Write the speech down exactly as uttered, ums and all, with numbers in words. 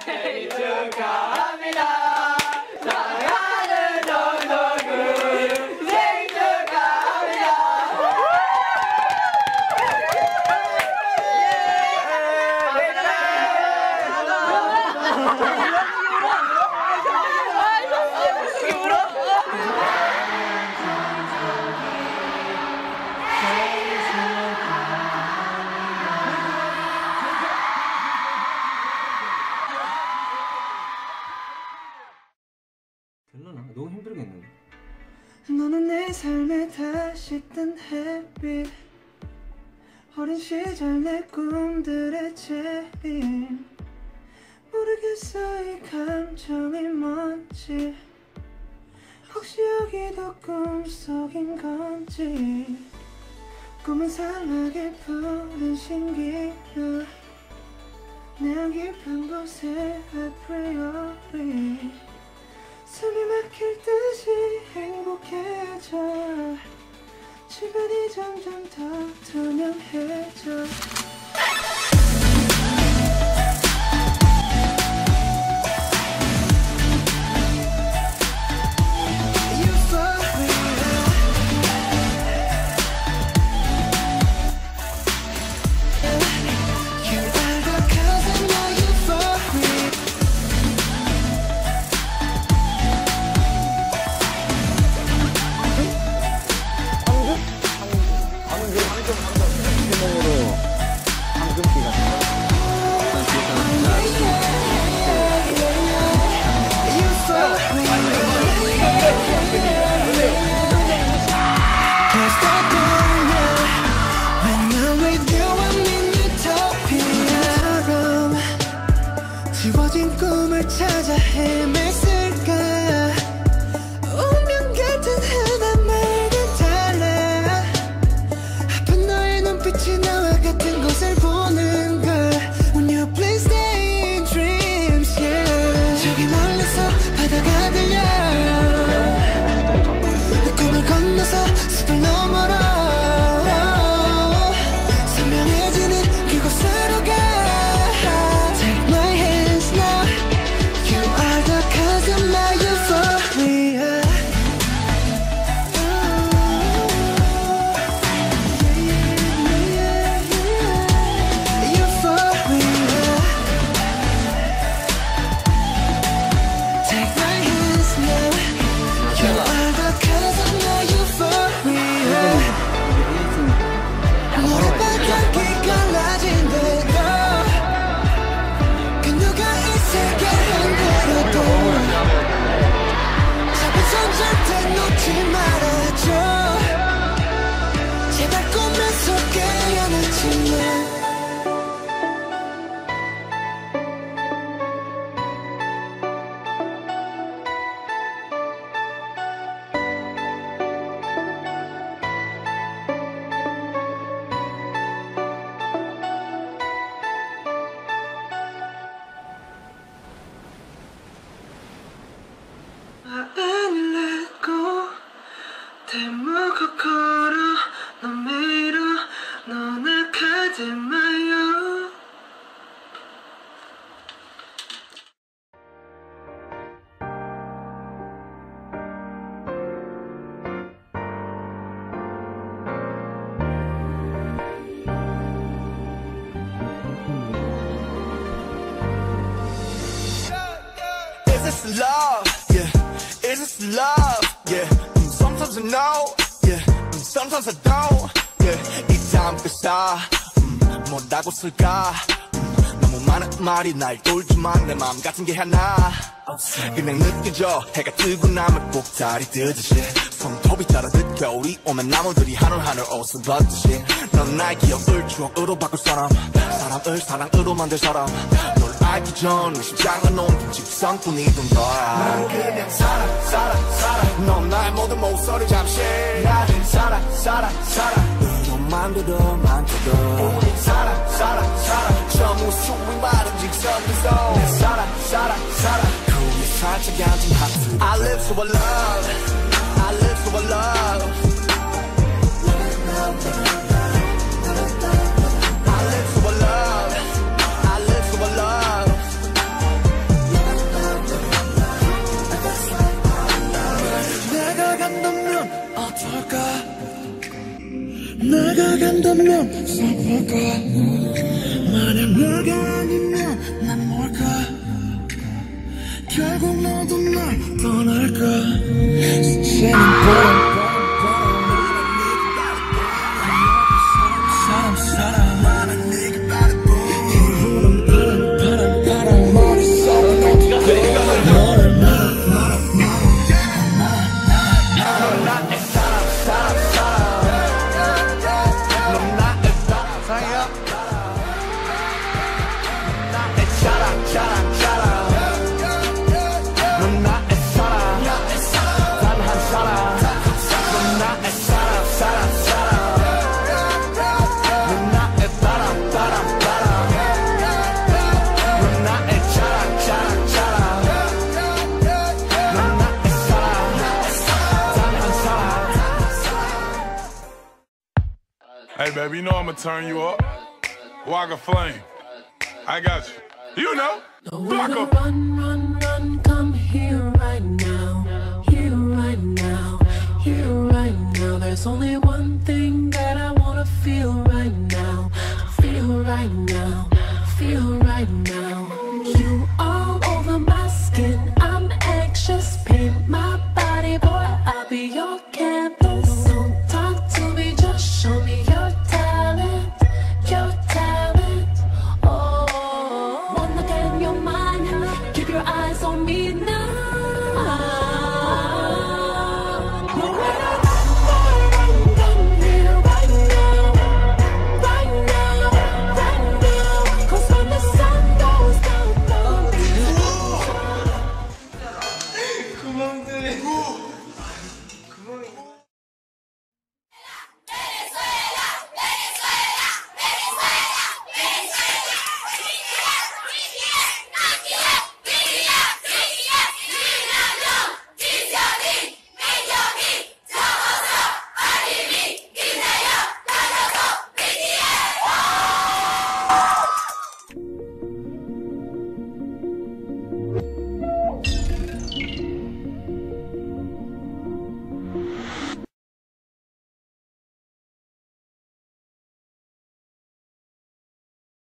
생일 축하합니다. 사랑하는 정동군 생일 축하합니다. 별로나? 너무 힘들겠는데. 너는 내 삶에 다시 뜬 햇빛 어린 시절 내 꿈들의 재림 모르겠어 이 감정이 뭔지 혹시 여기도 꿈속인 건지 꿈은 상하게 푸른 신기루 내 깊은 곳에 아프리오리 숨이 막힐 듯이 행복해져 주변이 점점 더 투명해져 지워진 꿈을 찾아 헤맸을까 운명 같은 하나말과 달라 아픈 너의 눈빛이 나와 같은 것을 보는 걸 When you please stay in dreams yeah. 저기 멀리서 바다가 들려 내 꿈을 건너서 숲을 너머로 선명해지는 그곳으로 가 Is this love? Yeah. Is this love? Yeah. Mm, sometimes I know. Yeah. Mm, sometimes I don't. Yeah. 이 다음 끝사 음, 뭐라고 쓸까? 음, 너무 많은 말이 날 돌지만 내 마음 같은 게 하나. 그냥 느껴져 해가 뜨고 나면 꼭다리 뜨듯이 손톱이 자라듯 겨울이 오면 나무들이 하늘하늘 옷을 벗듯이 넌 나의 기억을 추억으로 바꿀 사람 사람을 사랑으로 만들 사람 널 알기 전 내 심장은 온통 직성뿐이던 거야 난 그냥 살아 살아 살아 넌 나의 모든 목소리 잠시 나는 살아 살아 살아 너만 들어 만져도 우린 살아 살아 살아 저 무수히 많은 직선에서 내 살아 살아 살아 꿈이 살짝 앉은 하트 I live for love I live for love I live for love I live for love 뭘까 만약 너가 아니면 난 뭘까 결국 너도 날 떠날까 새는 바람 사람 사람 나는 네가 바라보 기분은 바람 바람 바람 머릿속은 어디가 내가 너를 말아 말아 Hey, baby, you know I'ma turn you up. Walk a flame. I got you. You know. Block up. Run, run, run, come here right now. Here right now. Here right now. There's only one thing that I wanna feel right now. Feel right now. Feel right now. You all over my skin. I'm anxious. Paint my body, boy. I'll be your canvas. Don't talk to me, just show me your talent. Your talent. Oh, wanna get in your mind. Keep your eyes on me now.